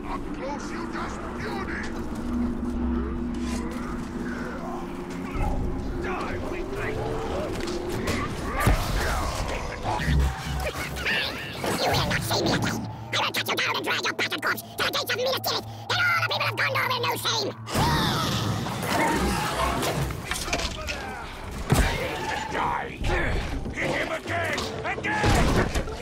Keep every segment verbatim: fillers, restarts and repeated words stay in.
Up close, you just beauty! Die, weakling! You will not see me again! I will cut you down and drag your battered corpse to the gates of Minas Tirith, and all the people of Gondor will know shame! Die! Hit him again! Again!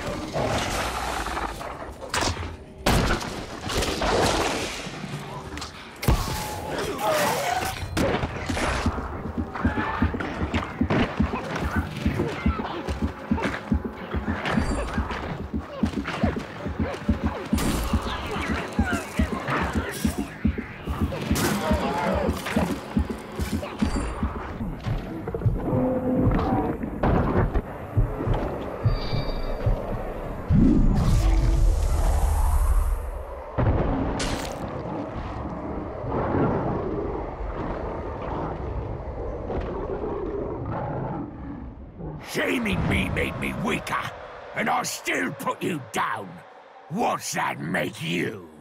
Shaming me made me weaker, and I'll still put you down. What's that make you?